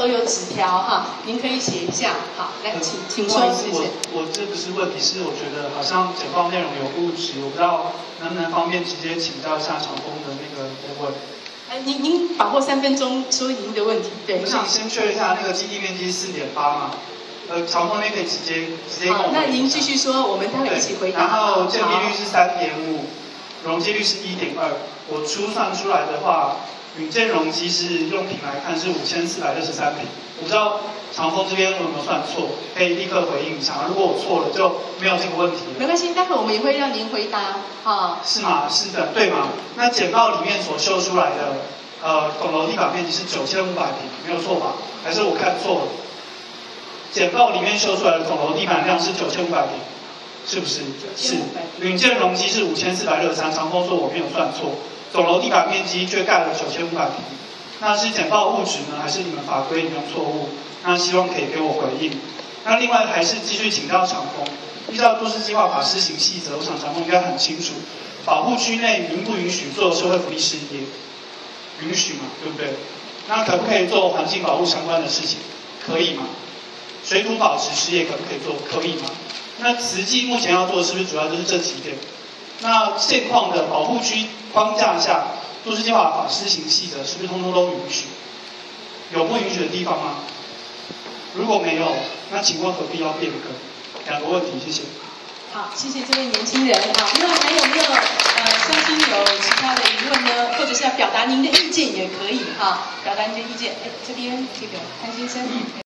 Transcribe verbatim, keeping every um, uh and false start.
都有纸条哈，您可以写一下。好，来，请请说，谢谢。 我我这不是问题，是我觉得好像简报内容有误植，我不知道能不能方便直接请教一下长风的那个顾问。 哎，您您把握三分钟说您的问题。对。 我想先确认一下那个基地面积四点八嘛。 呃，长风那边可以直接直接跟我们。 好，那您继续说，我们待会一起回答。 然后建蔽率是三点五，容积率是一点二。我初算出来的话，允建容积是用平来看是五千四百六十三平。我不知道长风这边有没有算错，可以立刻回应一下。如果我错了，就没有这个问题了。 没关系，待会我们也会让您回答。啊， 是吗？是的，对吗？那简报里面所秀出来的，呃，总楼地板面积是九千五百平，没有错吧？还是我看错了？ 简报里面秀出来的总楼地板量是九千五百平，是不是？是。允建容积是五千四百六十三，长风说我没有算错，总楼地板面积却盖了九千五百平，那是简报误植呢，还是你们法规里面错误？那希望可以给我回应。那另外还是继续请教长风，依照都市计划法施行细则，我想长风应该很清楚，保护区内允不允许做社会福利事业？允许嘛，对不对？那可不可以做环境保护相关的事情？可以吗？ 水土保持事业可不可以做？可以吗？那慈济目前要做的是不是主要就是这几点？那现况的保护区框架下，都市计划法施行细则是不是通通都允许？有不允许的地方吗？如果没有，那请问何必要变更？两个问题，谢谢。 好，谢谢这位年轻人。好，那还有没有呃，相信有其他的疑问呢？或者是要表达您的意见也可以哈，表达您的意见。哎，这边这个潘先生。